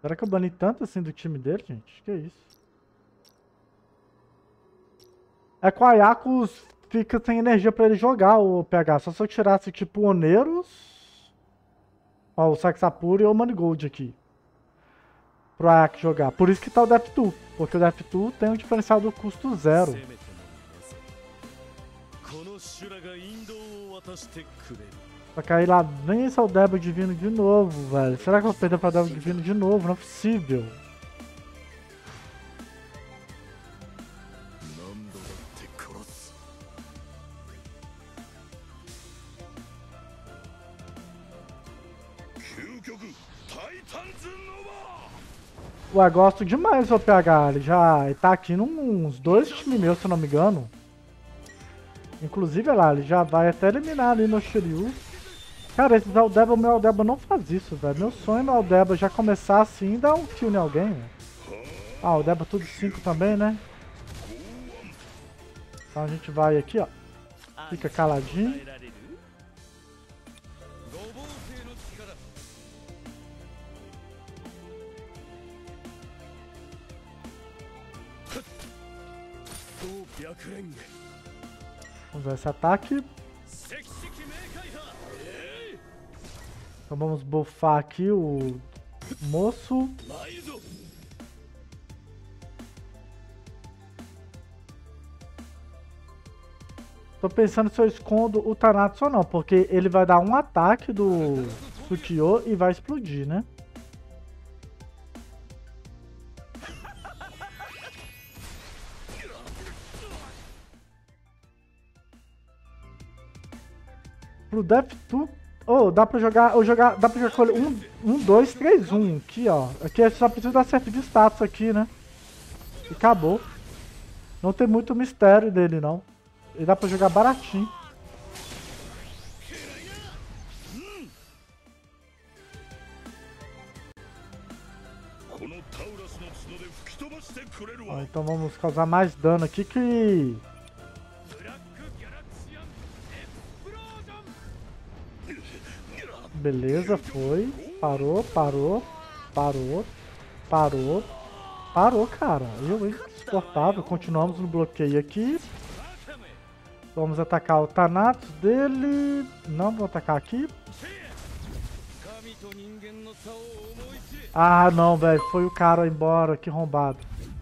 Será que eu bani tanto assim do time dele, gente? Que isso? É que o Ayakos fica sem energia pra ele jogar o PH. Só se eu tirasse tipo o Oneiros, ó, o Saxapura e o Manigold aqui. Pro Ayak jogar. Por isso que tá o Def2. Porque o Def2 tem um diferencial do custo 0. Só que aí lá vem esse Aldeba Divino de novo, velho. Será que eu vou perder pra Aldeba Divino de novo? Não é possível. Ué, gosto demais do PH. Ele tá aqui nos 2 times meus, se eu não me engano. Inclusive, olha lá, ele já vai até eliminar ali no Shiryu. Cara, esses Aldeba, o meu Aldeba não faz isso, velho. Meu sonho é meu Aldeba já começar assim e dar um kill em alguém, velho. Ah, o Aldeba tudo 5 também, né? Então a gente vai aqui, ó. Fica caladinho. Vamos ver esse ataque. Então vamos buffar aqui o moço. Tô pensando se eu escondo o Thanatos ou não, porque ele vai dar um ataque do Kyo e vai explodir, né? Pro Def2. Oh, dá pra jogar. Dá pra jogar 1, 2, 3, 1. Aqui, ó. Aqui é só preciso dar certo de status aqui, né? E acabou. Não tem muito mistério dele, não. Ele dá pra jogar baratinho. Ó, então vamos causar mais dano aqui que... Beleza, foi. Parou, parou. Parou. Parou. Parou, cara. Insuportável. Continuamos no bloqueio aqui. Vamos atacar o Thanatos dele. Não vou atacar aqui. Ah, não, velho. Foi o cara embora. Que arrombado.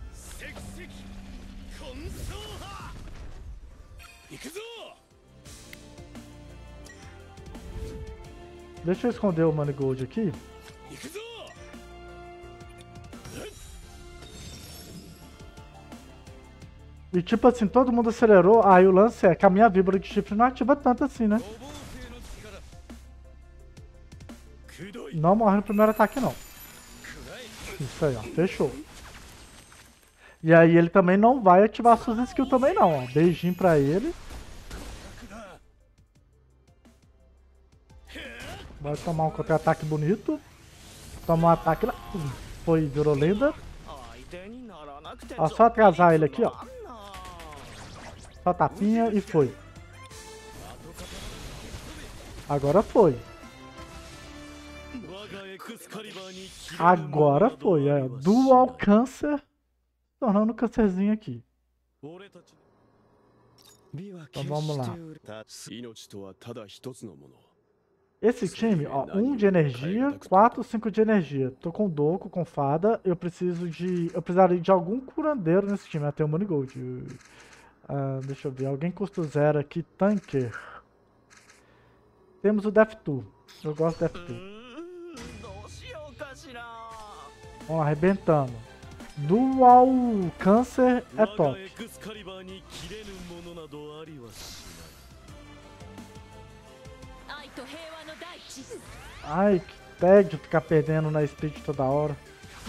Deixa eu esconder o Manigold aqui. E tipo assim, todo mundo acelerou. Aí o lance é que a minha vibra de chifre não ativa tanto assim, né? Não morre no primeiro ataque, não. Isso aí, ó. Fechou. E aí ele também não vai ativar suas skills também, não, ó. Beijinho pra ele. Vai tomar um contra-ataque bonito. Toma um ataque lá. Foi, virou lenda. Ó, só atrasar ele aqui, ó. Só tapinha e foi. Agora foi. Agora foi, é. Dual Câncer. Tornando um câncerzinho aqui. Então vamos lá. Esse time, ó, 1 de energia, 4, 5 de energia. Tô com Doku, com Fada. Eu precisaria de algum curandeiro nesse time. Até o Manigold. Deixa eu ver. Alguém custo 0 aqui. Tanker. Temos o Def2. Eu gosto do Def2. Vamos lá, arrebentando. Dual Câncer é top. Ai, que tédio ficar perdendo na speed toda hora.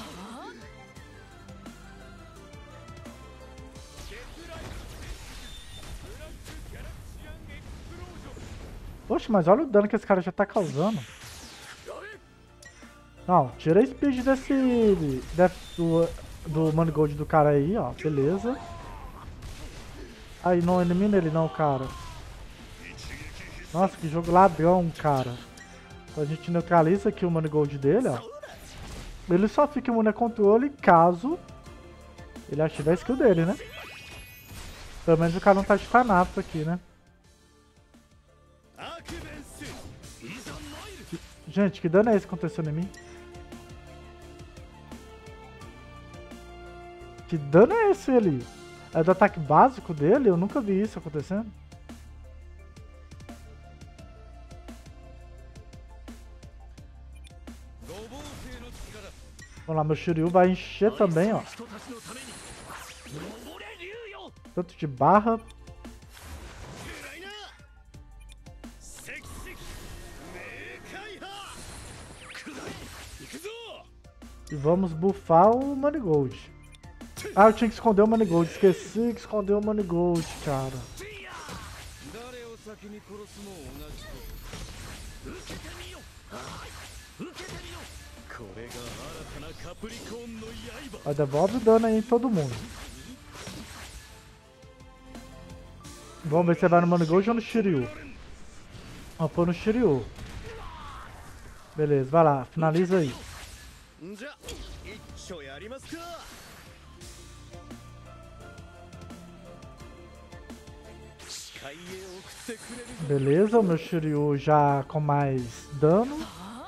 Poxa, mas olha o dano que esse cara já tá causando. Não, tira a speed do Manigold do cara aí, ó. Beleza. Aí, não elimina ele não, cara. Nossa, que jogo ladrão, cara. Então a gente neutraliza aqui o Manigold dele, ó. Ele só fica imune a controle caso ele ative a skill dele, né? Pelo menos o cara não tá de Thanatos aqui, né? Gente, que dano é esse acontecendo em mim? Que dano é esse ali? É do ataque básico dele? Eu nunca vi isso acontecendo. Vamos lá, meu Shiryu vai encher também, ó. Tanto de barra. E vamos buffar o Manigold. Ah, eu tinha que esconder o Manigold. Esqueci que esconder o Manigold, cara. Ó, devolve o dano aí em todo mundo. Vamos ver se você vai no Manigold ou no Shiryu. Vamos pôr no Shiryu. Beleza, vai lá, finaliza aí. Beleza, o meu Shiryu já com mais dano.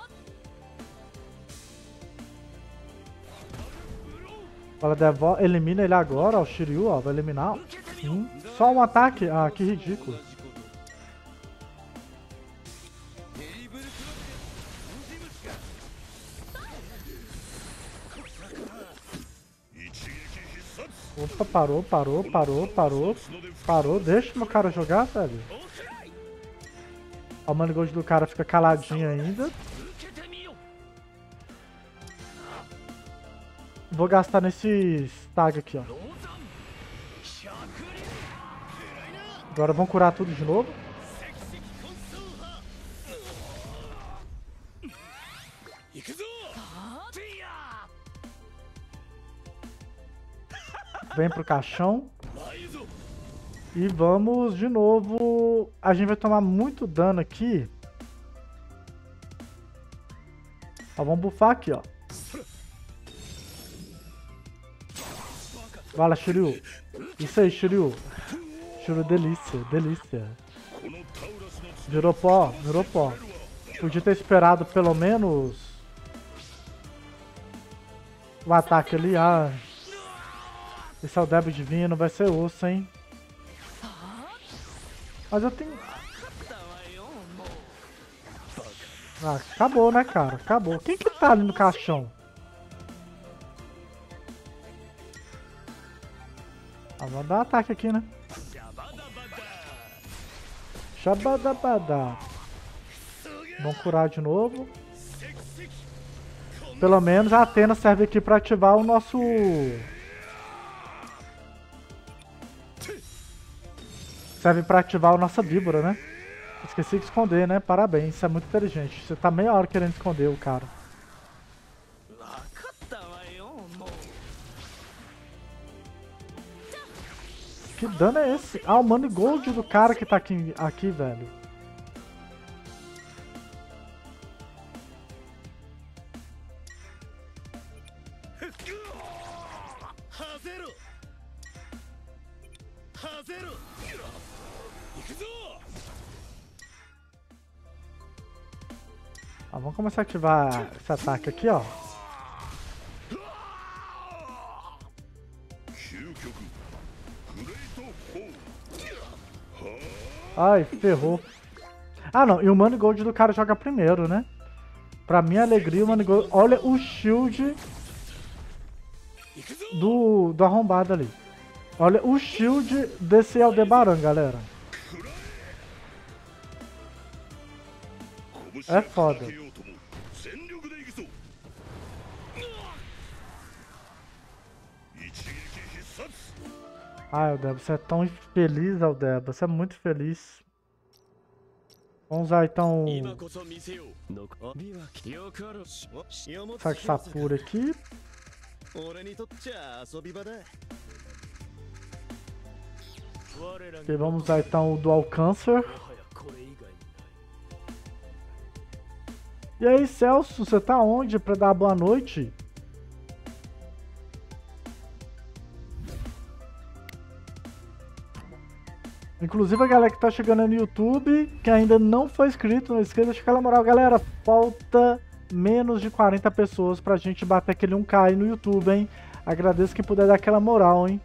Ela devolve, elimina ele agora, ó, o Shiryu, ó, vai eliminar. Só um ataque? Ah, que ridículo. Opa, parou. Deixa meu cara jogar, velho. Ó, o Manigold do cara fica caladinho ainda. Vou gastar nesse tag aqui, ó. Agora vamos curar tudo de novo. Vem pro caixão. E vamos de novo. A gente vai tomar muito dano aqui. Ó, vamos buffar aqui, ó. Vai lá, Shiryu. Isso aí, Shiryu. Shiryu, delícia. Virou pó. Podia ter esperado pelo menos o ataque ali. Ah, esse é o Débil Divino, vai ser osso, hein? Mas eu tenho... Ah, acabou, né, cara? Acabou. Quem que tá ali no caixão? Ah, vamos dar um ataque aqui, né? Shabadabada. Vamos curar de novo. Pelo menos a Athena serve aqui pra ativar o nosso... Serve pra ativar a nossa víbora, né? Esqueci de esconder, né? Parabéns, isso é muito inteligente. Você tá meia hora querendo esconder o cara. Que dano é esse? Ah, o Manigold do cara que tá aqui, velho. Ah, vamos começar a ativar esse ataque aqui, ó. Ai, ferrou. Ah, não. E o Manigold do cara joga primeiro, né? Pra minha alegria, o Manigold... Olha o shield do arrombado ali. Olha o shield desse Aldebaran, galera. É foda. Ai, Aldeba, você é tão infeliz, Aldeba. Você é muito feliz. Vamos usar então Saxapura aqui. Ok, vamos usar então o Dual Cancer. E aí, Celso, você tá onde pra dar boa noite? Inclusive a galera que tá chegando no YouTube, que ainda não foi inscrito, não esqueça de deixar aquela moral, galera. Falta menos de 40 pessoas pra gente bater aquele 1K aí no YouTube, hein? Agradeço quem puder dar aquela moral, hein?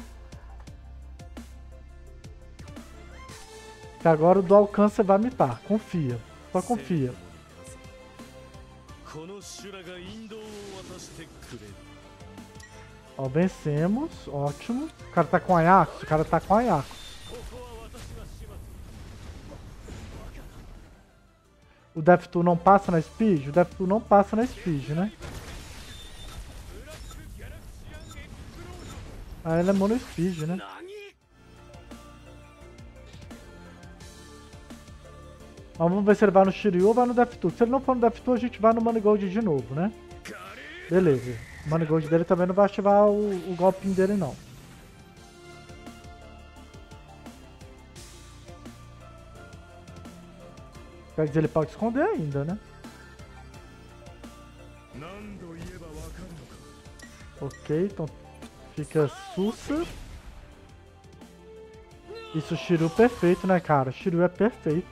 Que agora o do alcance vai mitar, confia, só confia. Ó, vencemos, ótimo. O cara tá com Ajax, o cara tá com Ajax. O Death2 não passa na Speed? O Death2 não passa na Speed, né? Ah, ele é mono Speed, né? Mas vamos ver se ele vai no Shiryu ou vai no Death2. Se ele não for no Death2, a gente vai no Manigold de novo, né? Beleza. O Manigold dele também não vai ativar o golpinho dele, não. Quer dizer, ele pode esconder ainda, né? Ok, então fica Sussa. Isso, o Shiryu perfeito, né, cara? O Shiryu é perfeito.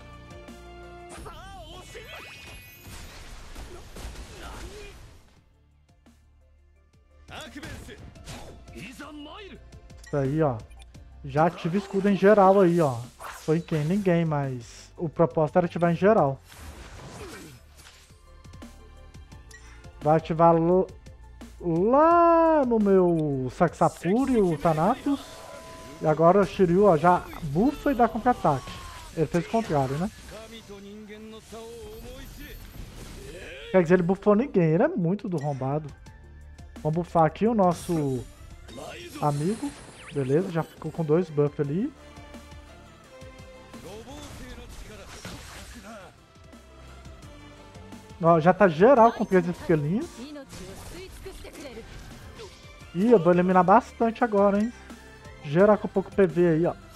Isso aí, ó. Já ativa escudo em geral aí, ó. Foi em quem? Ninguém, mas o propósito era ativar em geral. Vai ativar lá no meu Saxapuri, o Thanatos. E agora o Shiryu, ó, já bufa e dá contra-ataque. Ele fez o contrário, né? Quer dizer, ele bufou ninguém. Ele é muito do arrombado. Vamos bufar aqui o nosso amigo. Beleza, já ficou com 2 buffs ali. Ó, já tá geral com 3 esquelinhos. Ih, eu vou eliminar bastante agora, hein. Geral com pouco PV aí, ó.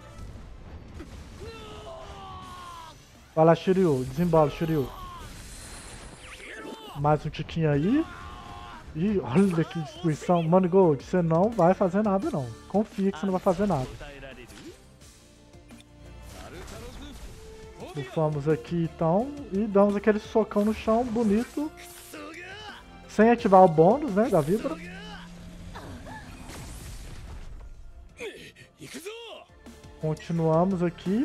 Vai lá, Shiryu. Desembola, Shiryu. Mais um tiquinho aí. Ih, olha que destruição. Manigold, você não vai fazer nada, não. Confia que você não vai fazer nada. Bufamos aqui, então. E damos aquele socão no chão, bonito. Sem ativar o bônus, né, da Vibra. Continuamos aqui.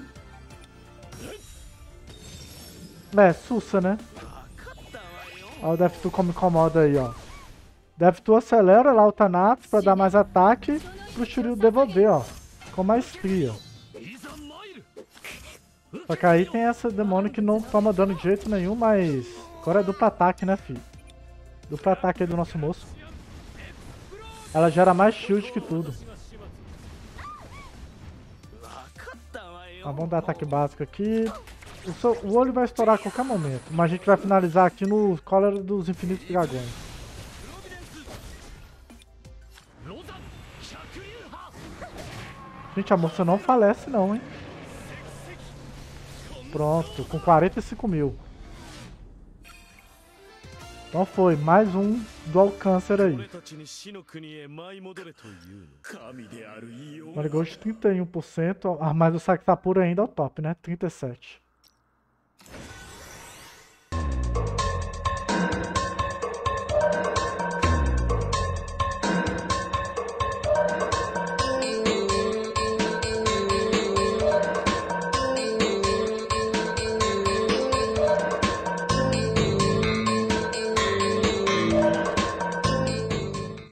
É, Sussa, né? Olha o Death2 como incomoda aí, ó. Death2 acelera lá o Thanatos pra dar mais ataque pro Shiryu devolver, ó. Com maestria. Só que aí tem essa demônio que não toma dano de jeito nenhum, mas agora é duplo ataque, né, filho? Duplo ataque aí do nosso moço. Ela gera mais shield que tudo. Tá, vamos dar ataque básico aqui. O olho vai estourar a qualquer momento, mas a gente vai finalizar aqui no Cólera dos Infinitos Dragões. Gente, a moça não falece não, hein? Pronto, com 45 mil. Então foi, mais um Dual Câncer aí. Marigold 31%, mas o Saxapura ainda é o top, né? 37%.